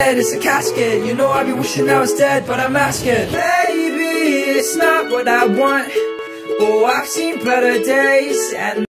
It's a casket, you know I be wishing I was dead, but I'm asking. Baby, it's not what I want. Oh, I've seen better days, and